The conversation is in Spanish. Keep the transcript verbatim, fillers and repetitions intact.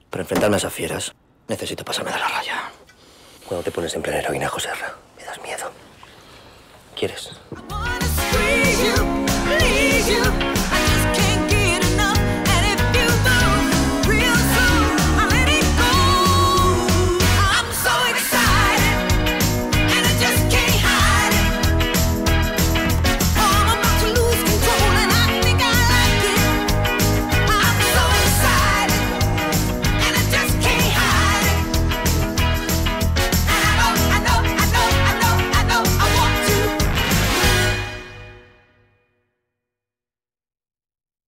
Para enfrentarme a esas fieras, necesito pasarme de la raya. Cuando te pones en plena heroína, Joserra, me das miedo. ¿Quieres?